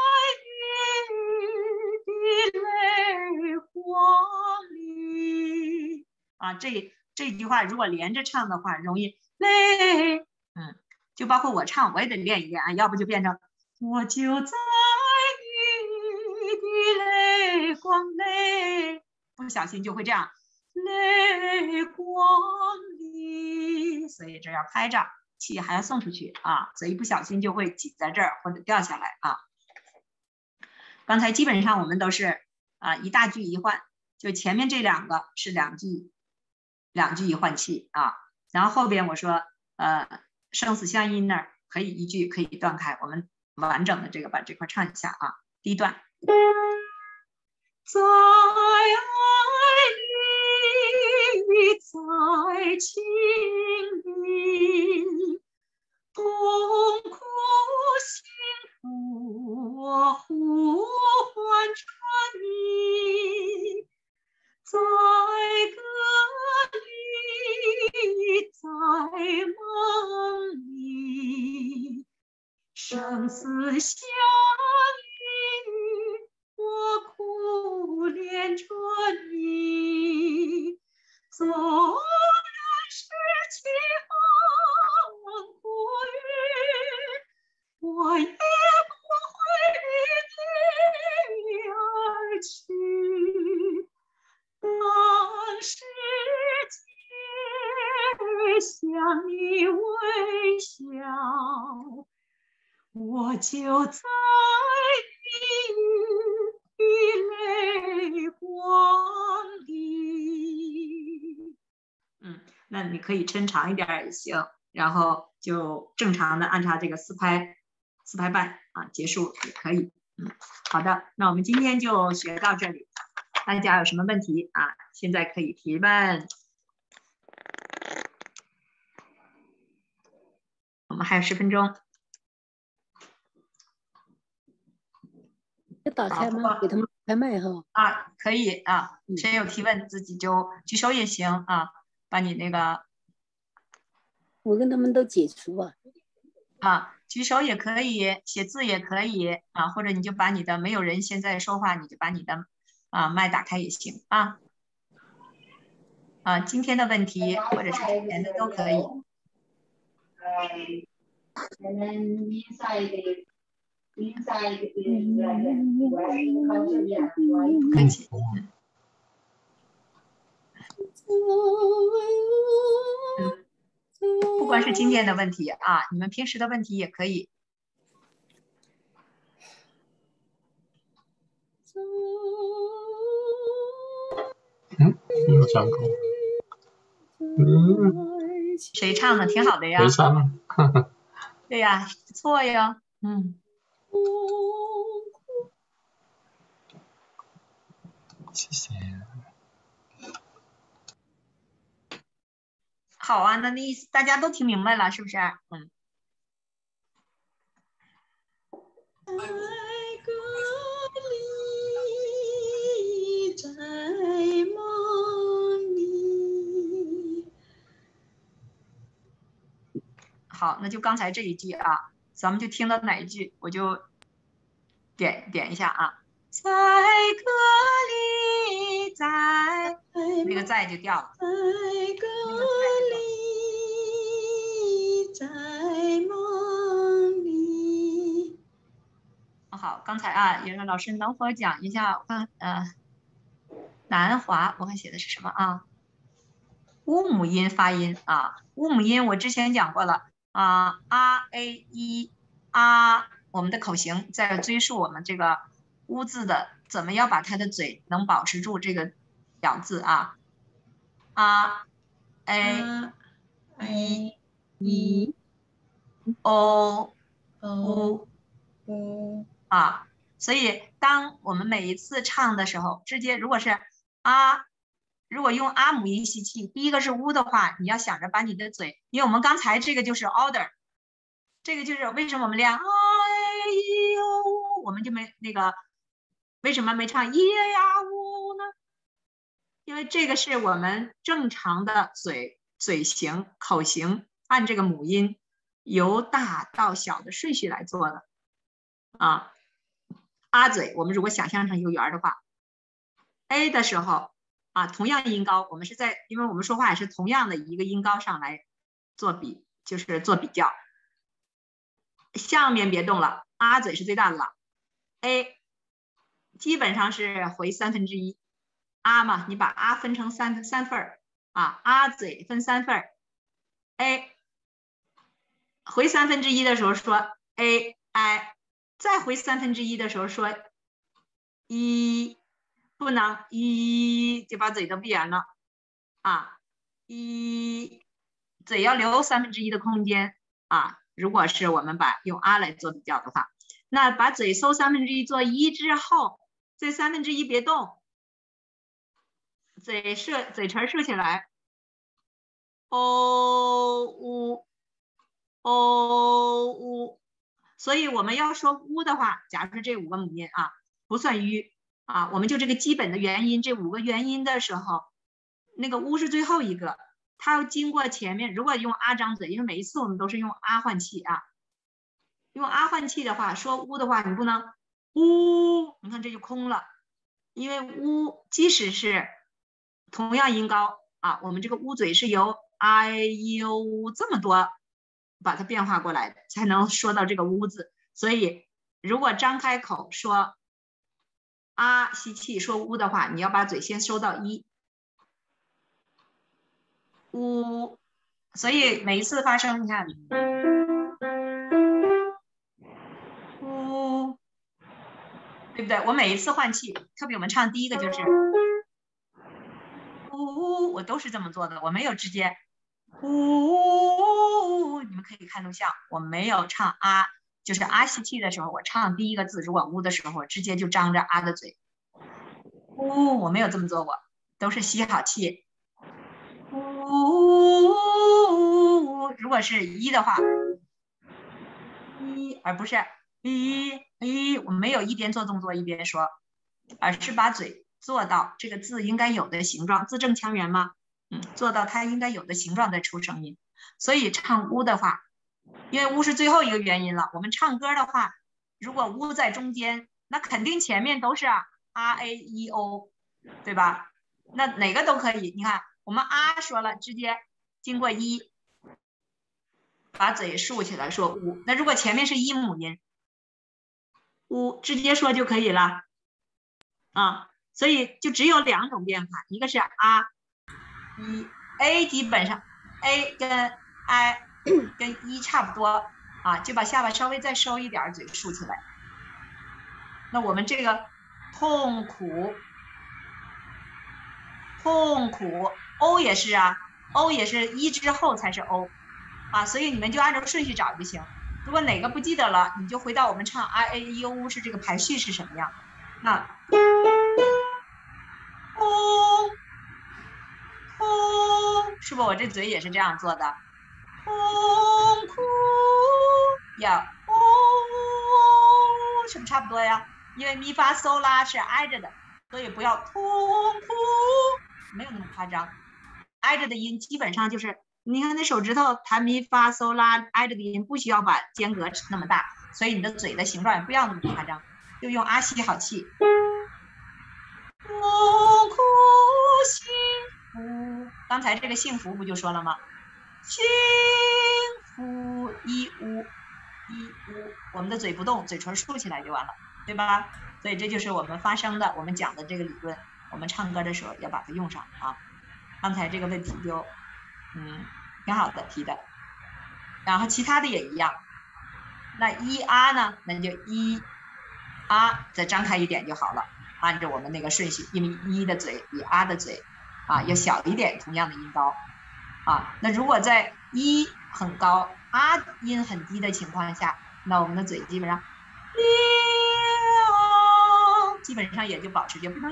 你的泪光里啊，这句话如果连着唱的话，容易泪，就包括我唱，我也得练一练啊，要不就变成我就在你的泪光里，不小心就会这样泪光里，所以这要拍着。气还要送出去啊，所以不小心就会挤在这儿或者掉下来啊。刚才基本上我们都是一大句一换，就前面这两个是两句一换气啊，然后后边我说生死相依那儿可以一句可以断开，我们完整的这个把这块唱一下啊。第一段，在爱里，在情里，痛苦幸福我呼唤着你，在歌里，在梦里，生死相依，我苦恋着你，纵然失去风风雨，我也不会离你而去。当世界向你微笑，我就在你的泪光里。那你可以抻长一点也行，然后就正常的按照这个4拍半啊结束也可以。好的，那我们今天就学到这里，大家有什么问题啊？现在可以提问。我们还有10分钟。 要打开吗？给他们开麦哈。 啊，可以啊，谁有提问自己就举手也行啊，把你那个。 我跟他们都解除啊。 举手也可以，写字也可以啊，或者你就把你的没有人现在说话，你就把你的麦打开也行啊。今天的问题或者是之前的都可以。不客气。不光是今天的问题啊，你们平时的问题也可以。 有讲过。 谁唱的？挺好的呀。 没唱呢。 对呀，不错呀。 谢谢。 好啊，那意思大家都听明白了，是不是？好，那就刚才这一句啊，咱们就听到哪一句，我就点一下啊。在歌里，在那个在就掉了。在歌里，在梦里。好，刚才啊，有个老师能否讲一下？我看南华，我看写的是什么啊？乌母音发音啊，乌母音我之前讲过了啊，a e 我们的口型在追溯我们这个乌字的怎么要把它的嘴能保持住这个咬字啊。 啊 a e o u 啊，所以当我们每一次唱的时候，直接如果是啊，如果用啊母音吸气，第一个是乌的话，你要想着把你的嘴，因为我们刚才这个就是 order， 这个就是为什么我们练啊呦，我们就没那个为什么没唱耶呀乌呢？因为这个是我们正常的嘴型口型按这个母音由大到小的顺序来做的啊。啊嘴，我们如果想象成一个圆的话 ，A 的时候啊，同样音高，我们是在，因为我们说话也是同样的一个音高上来就是做比较。下面别动了，啊嘴是最大的了 ，A 基本上是回1/3，啊嘛，你把啊分成三份儿啊，啊嘴分3份儿 ，A 回1/3的时候说 A I。再回1/3的时候说一，不能一就把嘴都闭严了啊，一嘴要留1/3的空间啊。如果是我们把用啊来做比较的话，那把嘴收1/3做一之后，这1/3别动，嘴唇竖起来，哦呜哦呜。所以我们要说乌的话，假如说这5个母音啊不算吁啊，我们就这个基本的元音，这5个元音的时候，那个乌是最后一个，它要经过前面。如果用啊张嘴，因为每一次我们都是用啊换气啊，用啊换气的话，说乌的话，你不能乌，你看这就空了，因为乌即使是同样音高啊，我们这个乌嘴是由 I U 这么多。把它变化过来才能说到这个乌字，所以如果张开口说啊吸气说乌的话，你要把嘴先收到一乌，所以每一次发声，你看乌，对不对？我每一次换气，特别我们唱第一个就是乌，我都是这么做的，我没有直接呜，你们可以看录像，我没有唱啊，就是啊吸气的时候，我唱第一个字，如果乌的时候，我直接就张着啊的嘴，呜，我没有这么做过，都是吸好气，呜，如果是一的话，一，而不是一，我没有一边做动作一边说，而是把嘴做到这个字应该有的形状，字正腔圆吗？做到它应该有的形状再出声音。所以唱乌的话，因为乌是最后一个元音了，我们唱歌的话，如果乌在中间，那肯定前面都是啊 A E O， 对吧？那哪个都可以。你看我们啊说了，直接经过一，把嘴竖起来说乌。那如果前面是一母音，乌直接说就可以了啊。所以就只有2种变化，一个是啊一 A 基本上 A 跟 I 跟一差不多啊，就把下巴稍微再收一点，嘴竖起来。那我们这个痛苦 O 也是啊 ，O 也是一之后才是 O 啊，所以你们就按照顺序找就行。如果哪个不记得了，你就回到我们唱 I A E O 是这个排序是什么样。那是不是我这嘴也是这样做的？痛苦呀，是不是差不多呀？因为咪发嗦拉是挨着的，所以不要痛苦，没有那么夸张。挨着的音基本上就是，你看那手指头弹咪发嗦拉挨着的音，不需要把间隔那么大，所以你的嘴的形状也不要那么夸张，就用啊吸好气。痛苦幸福，刚才这个幸福不就说了吗？幸福一乌，我们的嘴不动，嘴唇竖起来就完了，对吧？所以这就是我们发声的，我们讲的这个理论，我们唱歌的时候要把它用上啊。刚才这个问题就挺好的提的，然后其他的也一样。那一啊呢，那就一啊再张开一点就好了，按照我们那个顺序，因为一的嘴比啊的嘴啊，要小一点，同样的音高啊。那如果在一很高，啊音很低的情况下，那我们的嘴基本上基本上也就保持，就不能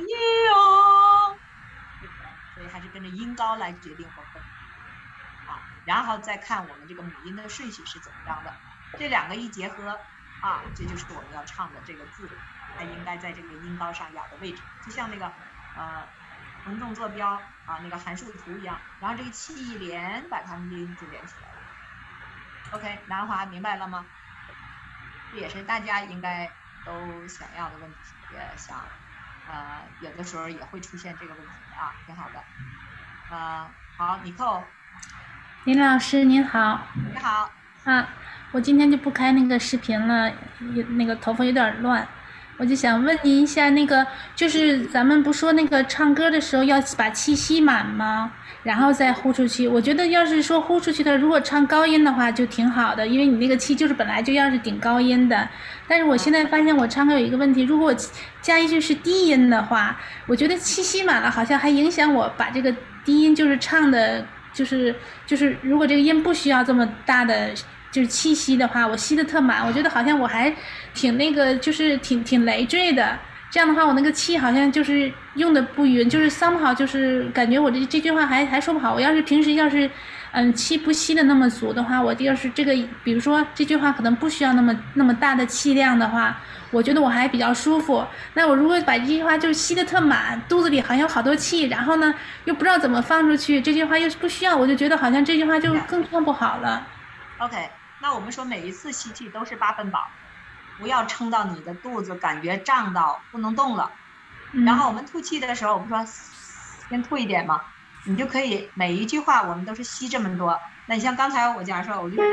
所以还是跟着音高来决定和分啊，然后再看我们这个母音的顺序是怎么样的，这两个一结合啊，这就是我们要唱的这个字，它应该在这个音高上咬的位置，就像那个横纵坐标啊那个函数图一样，然后这个气一连，把它们音就连起来了。OK， 南华明白了吗？这也是大家应该都想要的问题，也想有的时候也会出现这个问题啊，挺好的。好，尼寇。 林老师您好。 你好。 我今天就不开那个视频了，那个头发有点乱，我就想问您一下，那个就是咱们不说那个唱歌的时候要把气吸满吗？然后再呼出去。我觉得要是说呼出去的，如果唱高音的话就挺好的，因为你那个气就是本来就要是顶高音的。但是我现在发现我唱歌有一个问题，如果我加一句是低音的话，我觉得气吸满了好像还影响我把这个低音就是唱的。就是如果这个音不需要这么大的就是气息的话，我吸的特满，我觉得好像我还挺那个就是挺累赘的。这样的话我那个气好像就是用的不匀，就是 somehow 就是感觉我这句话还说不好。我要是平时要是气不吸的那么足的话，我要是这个比如说这句话可能不需要那么大的气量的话，我觉得我还比较舒服。那我如果把这句话就吸得特满，肚子里好像有好多气，然后呢又不知道怎么放出去，这句话又不需要，我就觉得好像这句话就更唱不好了。 OK， 那我们说每一次吸气都是8分饱，不要撑到你的肚子感觉胀到不能动了。然后我们吐气的时候，我们说先吐一点嘛，你就可以每一句话我们都是吸这么多。那你像刚才我假如说我就是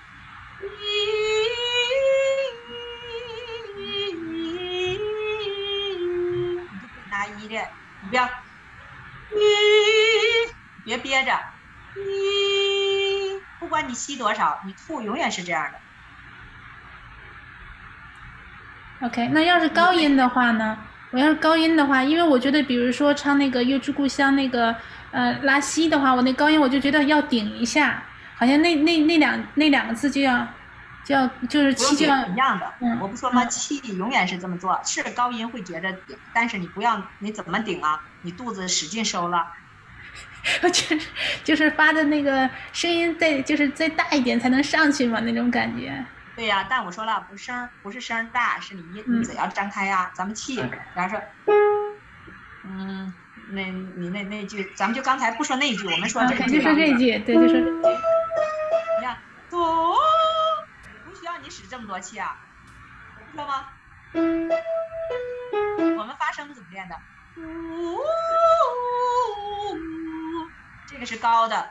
拿一练，你不要别憋着，不管你吸多少，你吐永远是这样的。 OK， 那要是高音的话呢？我要是高音的话，因为我觉得，比如说唱那个《月之故乡》那个拉西的话，我那高音我就觉得要顶一下，好像那两个字就是气就要一样的。我不说吗？气永远是这么做，是高音会觉着顶，但是你不要，你怎么顶啊？你肚子使劲收了。 就是发的那个声音再大一点才能上去嘛，那种感觉。 对呀，但我说了，不是声大，是你嘴要张开呀。咱们气，比方说，那句，咱们就刚才不说那句，我们说这句。 就说这句，对，就说这句。 你看，不需要你使这么多气啊，知道吗？我们发声怎么练的？这个是高的。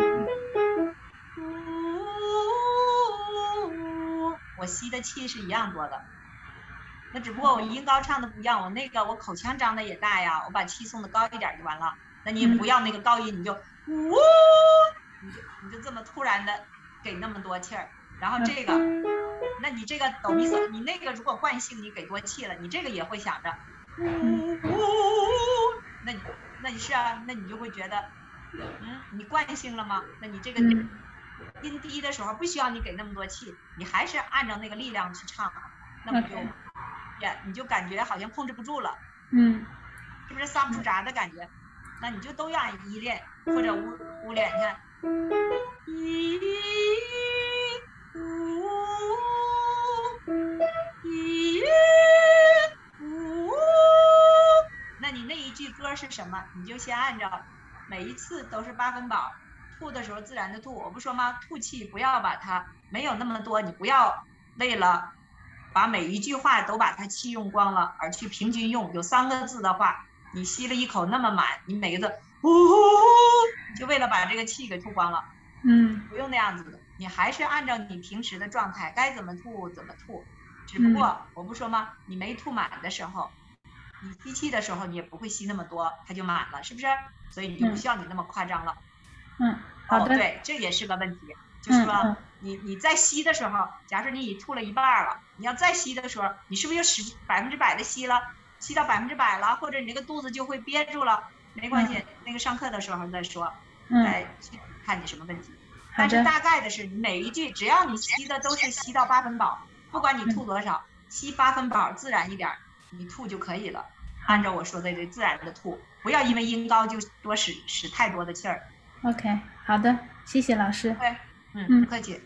我吸的气是一样多的，那只不过我音高唱的不一样，我口腔张的也大呀，我把气送的高一点就完了。那你不要那个高音，你就这么突然的给那么多气儿，然后这个，那你这个哆咪嗦，你那个如果惯性你给多气了，你这个也会想着，那你是啊，那你就会觉得，你惯性了吗？那你这个音低的时候不需要你给那么多气，你还是按照那个力量去唱，那么就你就感觉好像控制不住了，是不是撒不出闸的感觉？那你就都要按一练或者五练，你看，那你那一句歌是什么？你就先按照每一次都是8分饱。吐的时候自然的吐，我不说吗？吐气不要把它没有那么多，你不要为了把每一句话都把它气用光了而去平均用。有3个字的话，你吸了一口那么满，你每个字就为了把这个气给吐光了。不用那样子的，你还是按照你平时的状态，该怎么吐怎么吐。只不过我不说吗？你没吐满的时候，你吸气的时候你也不会吸那么多，它就满了，是不是？所以你就不需要你那么夸张了。 好的。 对，这也是个问题，就是说你在吸的时候，假设你已吐了一半了，你要再吸的时候，你是不是就100%的吸了，吸到100%了，或者你这个肚子就会憋住了， 没关系，那个上课的时候再说， 嗯， 再去看你什么问题。 好的， 但是大概的是，你每一句只要你吸的都是吸到8分饱，不管你吐多少，吸8分饱自然一点，你吐就可以了。按照我说的这自然的吐，不要因为音高就多使太多的气儿。 OK， 好的，谢谢老师。 对，不客气。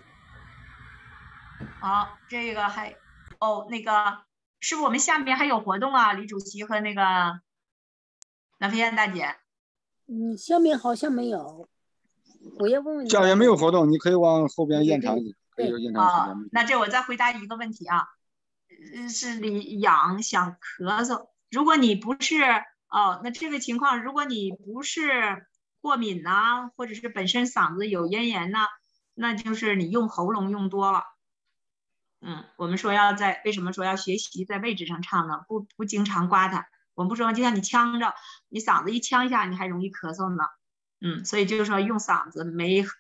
好，这个还那个是不是我们下面还有活动啊？李主席和那个南飞燕大姐。 下面好像没有。我要问问你。 下面没有活动，你可以往后边延长一点，可以有延长时间。 那这我再回答一个问题啊，是你痒想咳嗽，如果你不是那这个情况，如果你不是过敏呐，或者是本身嗓子有咽炎呐，那就是你用喉咙用多了。我们说为什么说要学习在位置上唱呢？不经常刮它。我们不说就像你呛着，你嗓子一呛一下，你还容易咳嗽呢。所以就是说用嗓子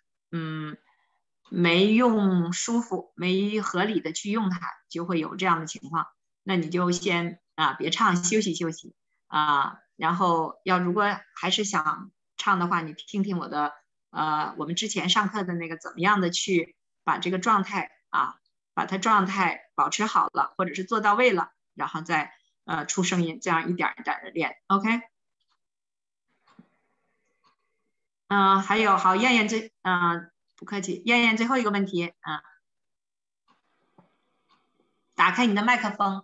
没用舒服，没合理的去用它，就会有这样的情况。那你就先别唱，休息休息然后如果还是想唱的话，你听听我的我们之前上课的那个怎么样的去把这个状态把它状态保持好了，或者是做到位了，然后再出声音，这样一点一点的练。OK。还有好，燕燕不客气，燕燕最后一个问题打开你的麦克风。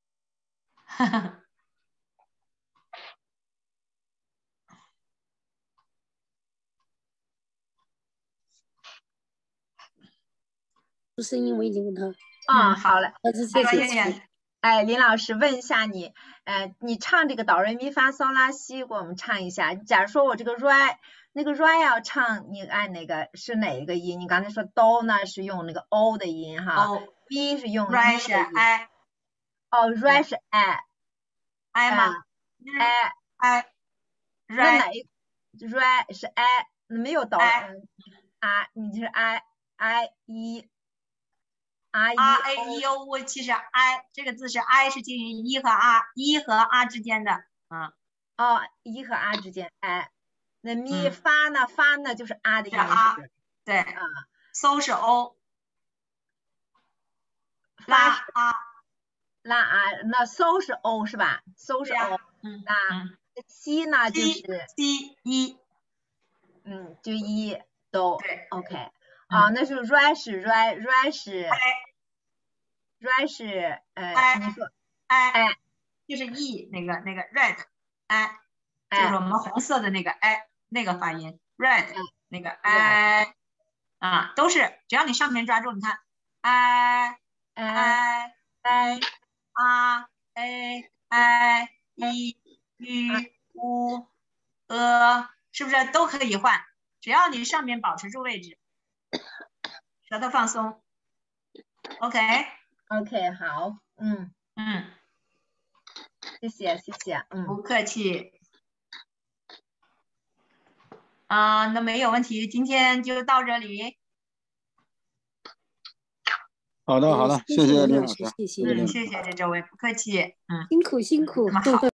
声音我已经跟他。 好了。 燕燕。 林老师问一下你，你唱这个哆来咪发嗦拉西，给我们唱一下。假如说我这个 re 那个 re 要唱，你按哪个是哪一个音？你刚才说哆呢是用那个 o 的音哈，mi 是用 re 是 i。 re 是 i 吗？i。 那哪一 re 是 i， 没有哆你就是 i e。 a e o u， 其实 i 这个字是 i 是介于一和 a 之间的一和 a 之间那咪发呢就是 a 的音是对so 是 o 拉 a 那 so 是 o 是吧 so 是 o 那西呢就是 c 一就一都对 OK 那是 re 是 re 是 re 是你说 i 就是 e 那个 red i 就是我们红色的那个 i 那个发音 red 那个 i 都是只要你上面抓住，你看 i a e u是不是都可以换？只要你上面保持住位置，舌头放松 OK 好谢谢不客气那没有问题，今天就到这里。 好的，谢谢林老师， 谢谢谢谢这位，不客气辛苦那么好。